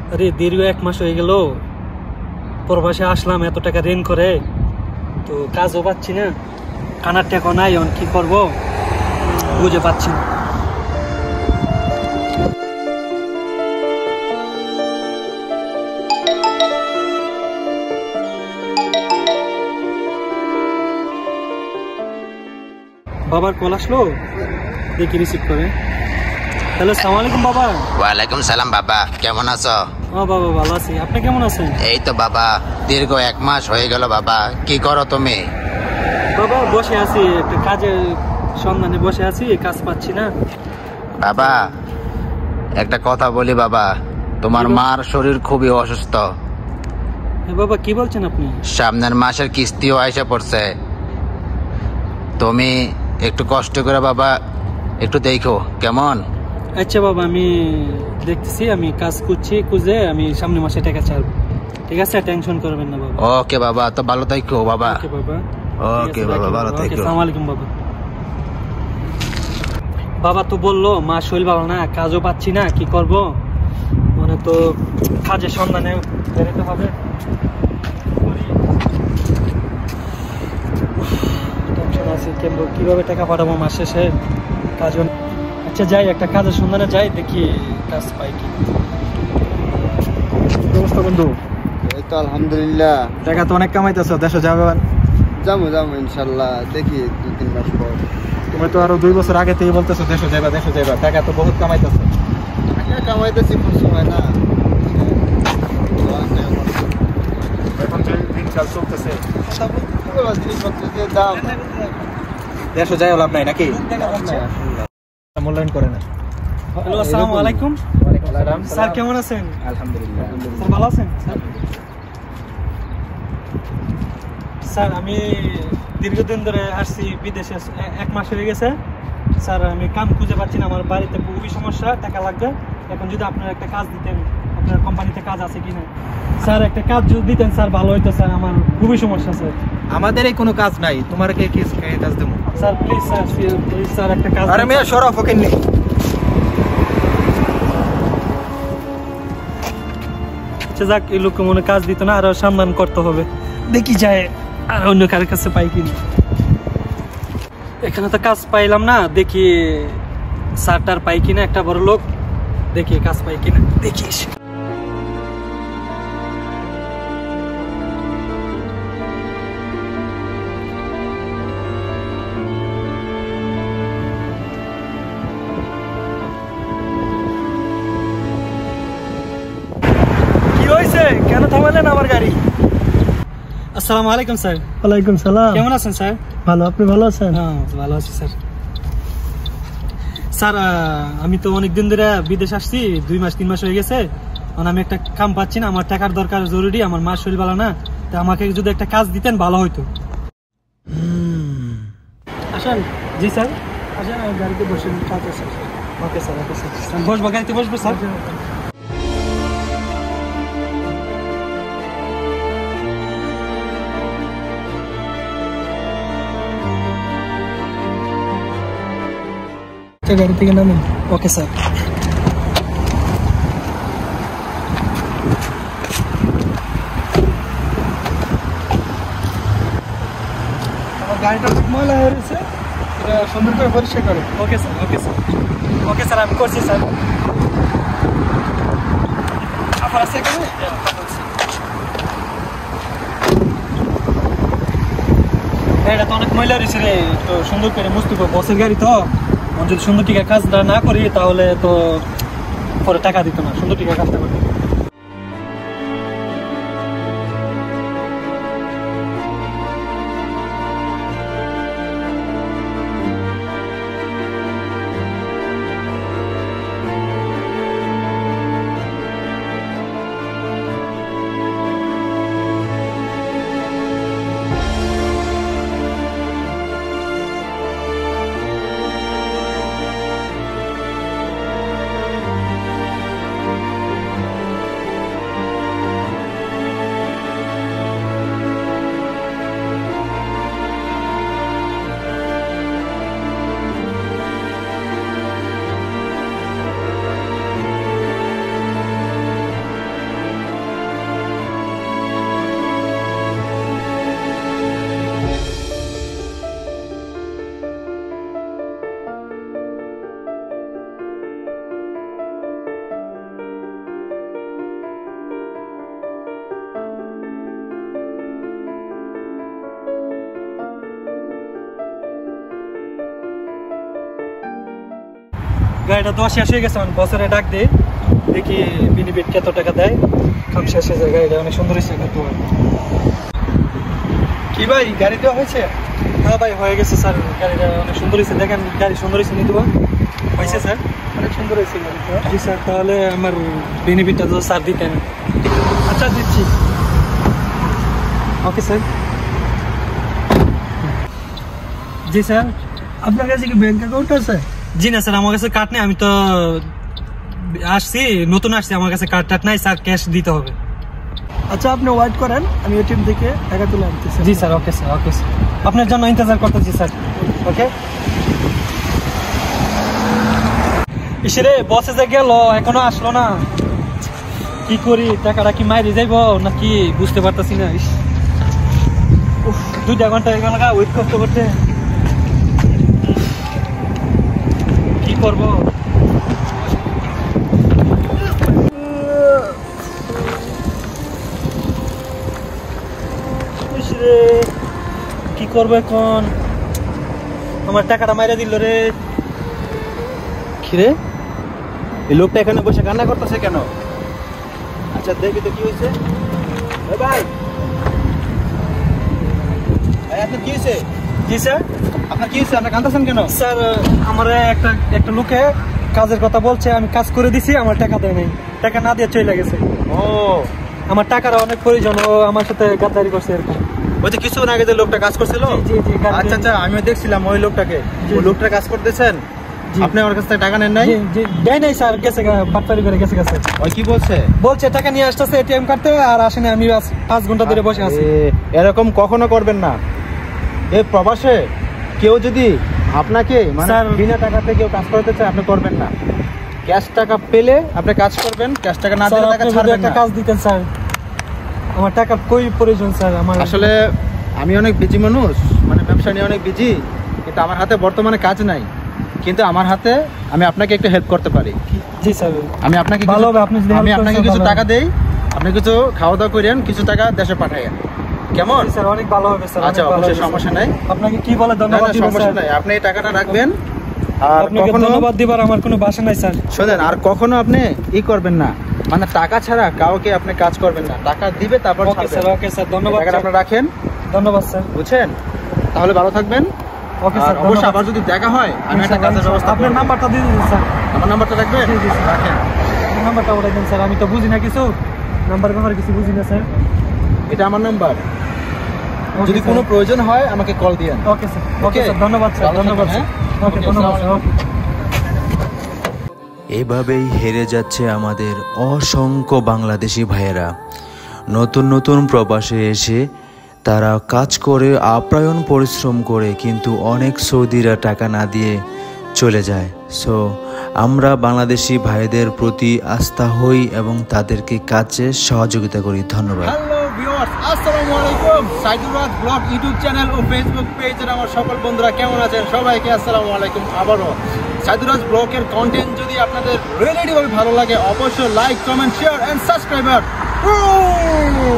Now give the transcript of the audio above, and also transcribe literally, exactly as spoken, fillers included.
আরে দীর্ঘ এক মাস হয়ে গেল প্রবাসে আসলাম, এত টাকা ঋণ করে তো কাজও পাচ্ছি না, কানার টাকা নাই, এখন কি করব বুঝে পাচ্ছি না। বাবার কল আসলো, দেখি রিসিভ করে। হ্যালো, আসসালামু আলাইকুম বাবা। ওয়ালাইকুম সালাম বাবা, কেমন আছো? ও বাবা ভালো আছি, আপনি কেমন আছেন? এই তো বাবা, দীর্ঘ এক মাস হয়ে গেল বাবা। কি করো তুমি? বাবা বসে আছি, একটা কাজের সন্ধানে বসে আছি, কাজ পাচ্ছি না। বাবা একটা কথা বলি বাবা, তোমার মার শরীর খুবই অসুস্থ। বাবা কি বলছেন আপনি? সামনের মাসের কিস্তিও আইসা পড়ছে, তুমি একটু কষ্ট করে বাবা একটু দেখো কেমন। আচ্ছা বাবা, আমি দেখতেছি, আমি কাজ করছি, খুঁজে আমি সামনের মাসে টাকা ছাড়বো, ঠিক আছে? টেনশন করবেন না বাবা। ওকে বাবা, তো ভালো থাকো বাবা। ওকে বাবা। ওকে বাবা, ভালো থাকো। আসসালামু আলাইকুম বাবা। বাবা তো বললো মা শরীর ভালো না, কাজও পাচ্ছি না, কি করব, মানে তো কাজের সন্ধানে বেরোতে হবে। টেনশন আছে, কিভাবে টাকা পাঠাবো মাস শেষে, কাজও। আচ্ছা যাই, একটা কাজের সন্ধানে যাই, দেখি কাজ পাই কি। অবস্থা বন্ধু? এই তো আলহামদুলিল্লাহ। টাকা তো অনেক কামাইতেছো, দেশে যাবে? যাবো যাবো ইনশাল্লাহ, দেখি দুই তিন মাস পর। তুমি তো আরো দুই বছর আগে থেকে বলতেছো দেশে যাবা দেশে যাবা, টাকা তো বহুত কামাইতেছো। টাকা কামাইতেছি কোন সময় না, এখন যে দিনকাল চলতেছে, জিনিসপত্রের দাম। দেশে যাই লাভ নাই নাকি? মূল্যায়ন করে না। হ্যালো, আসসালামু আলাইকুম। স্যার কেমন আছেন? আলহামদুলিল্লাহ। স্যার ভালো আছেন? স্যার আমি দীর্ঘদিন ধরে আসছি বিদেশে, এক মাস হয়ে গেছে স্যার। আমি কাম খুঁজে পাচ্ছি না, আমার বাড়িতে খুবই সমস্যা, টাকা লাগবে। এখন যদি আপনার একটা কাজ দিতেন, আপনার কোম্পানিতে কাজ আছে কিনা স্যার, একটা কাজ যদি দিতেন স্যার ভালো হইতো স্যার, আমার খুবই সমস্যা স্যার। আমাদের এই কোনো কাজ নাই, তোমার কে কি কাজ দেবো? Sir please sir, please sir একটা কাজ। আরে মেয়ে সরফ, ওকে নেই। আচ্ছা যাক, এই লোককে মনে কাজ দিত না, আরো সন্ধান করতে হবে, দেখি যায় আর অন্য কারোর কাছে পাই কিনা। এখানে তো কাজ পাইলাম না, দেখি স্যারটার পাই কিনা, একটা বড় লোক, দেখি কাজ পাই কিনা, দেখিস। কি হয়েছে, কেন থামালেন আমার গাড়ি? আসসালামু আলাইকুম স্যার। ওয়ালাইকুম সালাম। কেমন আছেন স্যার? ভালো, আপনি ভালো আছেন? হ্যাঁ ভালো আছি স্যার। স্যার আমি তো অনেকদিন ধরে বিদেশ আসছি, দুই মাস তিন মাস হয়ে গেছে, মানে আমি একটা কাম পাচ্ছি না, আমার টাকার দরকার জরুরি, আমার মার শরীর ভালো না, তো আমাকে যদি একটা কাজ দিতেন ভালো হইতো। আসেন। জি স্যার। আসেন, আমি গাড়িতে বসে কাজ আছে। Okay sir, okay sir. বসবো, গাড়িতে বসবো স্যার। গাড়ি থেকে নামেন। Okay sir. আমার গাড়িটা খুব ময়লা হয়ে রয়েছে, এটা সুন্দর করে পরিষ্কার করে। Okay sir, okay sir, okay sir, আমি করছি স্যার। আপনার আছে এখানে? এটা তো অনেক ময়লা রয়েছে রে, তো সুন্দর করে মুছতে হবে, বসের গাড়ি তো, যদি সুন্দর টিকা কাজটা না করি তাহলে তো পরে টাকা দিত না, সুন্দর টিকা কাজটা করতে। গাড়িটা তো শেষ হয়ে গেছে, বছরে ডাক দেয়, দেখি বেনিফিট কত টাকা দেয়। কাম শেষ হয়ে যায়, গাড়িটা অনেক সুন্দর হয়েছে কিন্তু। কি ভাই গাড়ি দেওয়া হয়েছে? হ্যাঁ ভাই হয়ে গেছে স্যার, গাড়িটা অনেক সুন্দর হয়েছে, দেখেন গাড়ি সুন্দর হয়েছে নিতে হয়েছে স্যার, অনেক সুন্দর হয়েছে গাড়িটা। জি স্যার, তাহলে আমার বেনিফিটটা তো স্যার দিতেন। আচ্ছা দিচ্ছি। Okay sir. জি স্যার। আপনার কাছে কি ব্যাংক অ্যাকাউন্ট আছে? জি না স্যার, আমার কাছে কার্ড নেই, আমি তো আসছি নতুন আসছি, আমার কাছে কার্ড টার্ড নাই স্যার, ক্যাশ দিতে হবে। আচ্ছা আপনি ওয়েট করেন, আমি এটিএম থেকে টাকা তুলে আনতেছি। জি sir, okay sir, okay sir, আপনার জন্য ইন্তজার করতেছি স্যার। ওকে। ইসরে বসে যে গেল এখনো আসলো না, কি করি, টাকাটা কি মাইরে যাইবো নাকি বুঝতে পারতেছি না। উফ, দুইটা ঘন্টা এখানে ওয়েট করতে করতে কি করবো। কি করবো এখন, আমার টাকাটা মাইরা দিল রে। খিরে এই লোকটা এখানে বসে কান্না করতেছে কেন? আচ্ছা দেখি তো কি হয়েছে। ভাই ভাই আপনার কি হয়েছে? জি স্যার। আপনার কি হয়েছে? আপনার কাঁদতেছেন কেন? স্যার আমার একটা একটা লোকে কাজের কথা বলছে, আমি কাজ করে দিছি, আমার টাকা দেয় নাই, টাকা না দিয়ে চলে গেছে। ও আমার টাকার অনেক প্রয়োজন, ও আমার সাথে গাদ্দারি করছে এরকম। ওই যে কিছুক্ষণ আগে যে লোকটা কাজ করছিল? জি জি গাড়ি- আচ্ছা আচ্ছা আমিও দেখছিলাম ওই লোকটাকে। জি, ওই জি। লোকটা কাজ করতেছেন, জি। আপনি আমার কাছ থেকে টাকা নেন নাই? জি, জি, দেয় নাই স্যার, গেছে বাটপারি করে গেছে গেছে ওই কি বলছে? বলছে টাকা নিয়ে আসতেছে এটিএম কাটতে, আর আসে না, আমি আজ পাঁচ ঘন্টা ধরে বসে আছি। এ, এরকম কখনো করবেন না। এই প্রবাসে কেউ যদি আপনাকে মানে স্যার- বিনা টাকাতে কেউ কাজ করতে চায় আপনি করবেন না। ক্যাশ টাকা পেলে আপনি কাজ করবেন, ক্যাশ টাকা না স্যার, দিলে টাকা আপনি যদি ছাড়বেন একটা না। কাজ দিতেন স্যার, আমার টাকা কই প্রয়োজন স্যার। আমার আসলে আমি অনেক বিজি মানুষ, মানে ব্যবসা নিয়ে অনেক বিজি, কিন্তু আমার হাতে বর্তমানে কাজ নাই, কিন্তু আমার হাতে আমি আপনাকে একটু হেল্প করতে পারি। জি স্যার, আমি আপনাকে ভালো কিছু- হবে, আপনি যদি আমি help আপনাকে করেন কিছু ভালো টাকা দেই, আপনি কিছু খাওয়া দাওয়া করেন, কিছু টাকা দেশে পাঠাইয়েন, কেমন? জি স্যার, অনেক ভালো হবে স্যার, আচ্ছা অনেক ভালো অবশ্যই হবে সমস্যা স্যার। নাই। আপনাকে কি বলে না, ধন্যবাদ না, দিব সমস্যা স্যার। নাই, আপনি এই টাকাটা রাখবেন। আর আপনাকে কখনো ধন্যবাদ দিবার আমার কোনো ভাষা নাই স্যার। শোনেন, আর কখনো আপনি ই করবেন না, মানে টাকা ছাড়া কাউকে আপনি কাজ করবেন না। টাকা দিবে তারপর ওকে ছাড়বেন। স্যার, ওকে স্যার, ধন্যবাদ টাকাটা স্যার। আপনি রাখেন, ধন্যবাদ স্যার। বুঝছেন? তাহলে ভালো থাকবেন। ওকে আর স্যার, অবশ্যই ধন্যবাদ। আবার যদি দেখা হয় আমি একটা কাজের ব্যবস্থা আপনার করব। নাম্বারটা দিয়ে দিন স্যার। আমার নাম্বারটা রাখবেন? জি, জি, স্যার। রাখেন। আপনার নাম্বারটা ওটা দিন স্যার, আমি তো বুঝি না কিছু, নাম্বার ব্যাপারে কিছু বুঝি না স্যার। এটা আমার নাম্বার, ওকে যদি স্যার। কোনো প্রয়োজন হয় আমাকে কল দিয়েন। ওকে স্যার, ওকে ওকে? স্যার, ধন্যবাদ স্যার, ভালো ধন্যবাদ থাকবেন, স্যার। হ্যাঁ? ওকে, ওকে, ধন্যবাদ আসসালামু স্যার, ওকে। এভাবেই হেরে যাচ্ছে আমাদের অসংখ্য বাংলাদেশি ভাইয়েরা। নতুন নতুন প্রবাসে এসে তারা কাজ করে আপ্রায়ণ পরিশ্রম করে, কিন্তু অনেক সৌদিরা টাকা না দিয়ে চলে যায়। সো আমরা বাংলাদেশি ভাইদের প্রতি আস্থা হই এবং তাদেরকে কাজে সহযোগিতা করি। ধন্যবাদ। হ্যালো ভিউয়ার্স, আসসালামু আলাইকুম। Saidur Raj blog YouTube channel ও ফেসবুক পেজের আমার সকল বন্ধুরা কেমন আছেন? সবাইকে আসসালামু আলাইকুম। আবারও সাইদুর রাজ ব্লগের কন্টেন্ট যদি আপনাদের রিয়েলিভাবে ভালো লাগে, অবশ্যই like, comment, share and subscriber.